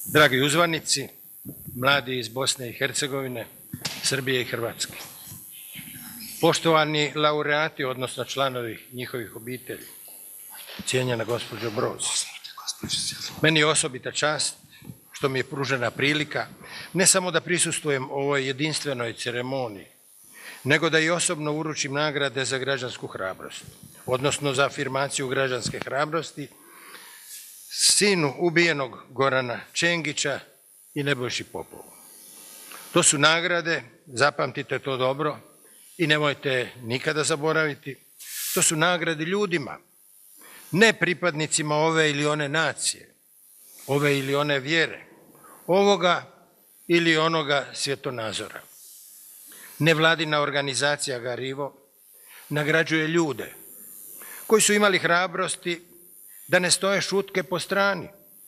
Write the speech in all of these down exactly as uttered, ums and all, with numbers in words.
Dragi uzvanici, mladi iz Bosne i Hercegovine, Srbije i Hrvatske, poštovani laureati, odnosno članovi njihovih obitelji, cijenjena gospođo Broz, meni je osobita čast što mi je pružena prilika ne samo da prisustvujem ovoj jedinstvenoj ceremoniji, nego da i osobno uručim nagrade za građansku hrabrost, odnosno za afirmaciju građanske hrabrosti sinu ubijenog Gorana Čengića i Nebojši Popovu. To su nagrade, zapamtite to dobro i nemojte nikada zaboraviti, to su nagrade ljudima, ne pripadnicima ove ili one nacije, ove ili one vjere, ovoga ili onoga svjetonazora. Nevladina organizacija Garivo nagrađuje ljude koji su imali hrabrosti da ne stoje šutke po strani,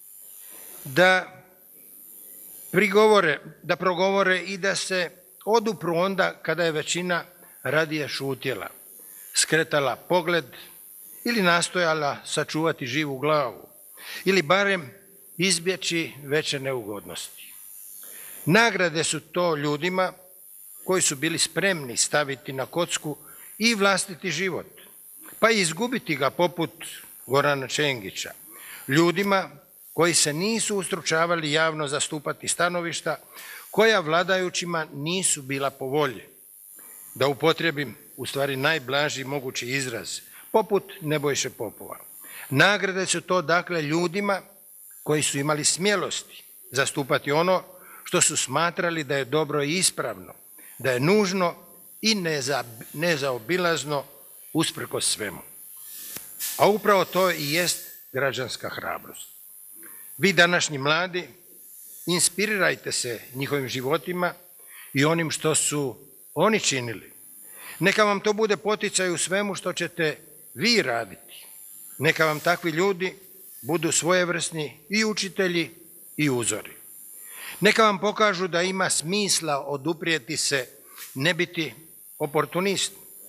da prigovore, da progovore i da se odupru onda kada je većina radije šutjela, skretala pogled ili nastojala sačuvati živu glavu ili barem izbjeći veće neugodnosti. Nagrade su to ljudima koji su bili spremni staviti na kocku i vlastiti život, pa i izgubiti ga poput Gorana Čengića. Ljudima koji se nisu ustručavali javno zastupati stanovišta koja vladajućima nisu bila po volji. Da upotrijebim u stvari najblaži mogući izraz, poput Nebojše Popova. Nagrade su to dakle ljudima koji su imali smjelosti zastupati ono što su smatrali da je dobro i ispravno, da je nužno i nezaobilazno usprkos svemu. A upravo to i jest građanska hrabrost. Vi današnji mladi inspirirajte se njihovim životima i onim što su oni činili. Neka vam to bude poticaj u svemu što ćete vi raditi. Neka vam takvi ljudi budu svojevrsni i učitelji i uzori. Neka vam pokažu da ima smisla oduprijeti se, ne biti oportunist,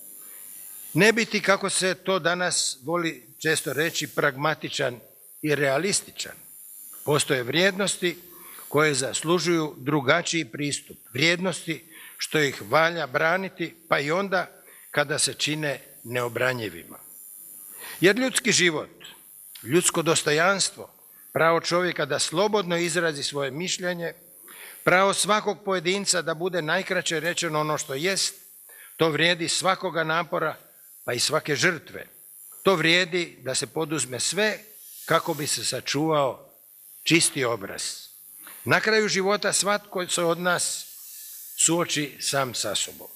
ne biti, kako se to danas voli često reći, pragmatičan i realističan. Postoje vrijednosti koje zaslužuju drugačiji pristup, vrijednosti što ih valja braniti, pa i onda kada se čine neobranjivima. Jer ljudski život, ljudsko dostojanstvo, pravo čovjeka da slobodno izrazi svoje mišljenje, pravo svakog pojedinca da bude najkraće rečeno ono što jest, to vrijedi svakoga napora, pa i svake žrtve. To vrijedi da se poduzme sve kako bi se sačuvao čisti obraz. Na kraju života svatko se od nas suoči sam sa sobom.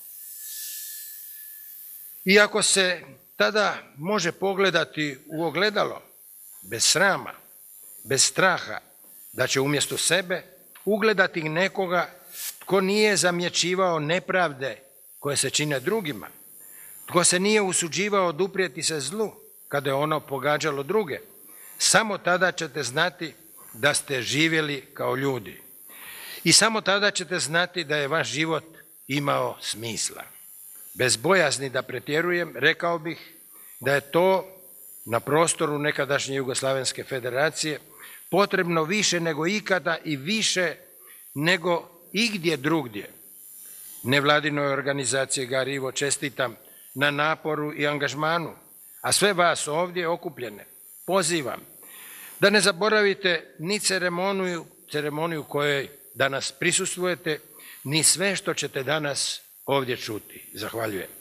Iako se tada može pogledati u ogledalo, bez srama, bez straha, da će umjesto sebe ugledati nekoga tko nije zamjećivao nepravde koje se čine drugima, tko se nije usuđivao oduprijeti se zlu kada je ono pogađalo druge, samo tada ćete znati da ste živjeli kao ljudi. I samo tada ćete znati da je vaš život imao smisla. Bez bojazni da pretjerujem, rekao bih da je to na prostoru nekadašnje Jugoslavenske federacije potrebno više nego ikada i više nego igdje drugdje. Nevladinoj organizaciji Garivo čestitam na naporu i angažmanu, a sve vas ovdje okupljene pozivam da ne zaboravite ni ceremoniju, ceremoniju kojoj danas prisustvujete, ni sve što ćete danas ovdje čuti. Zahvaljujem.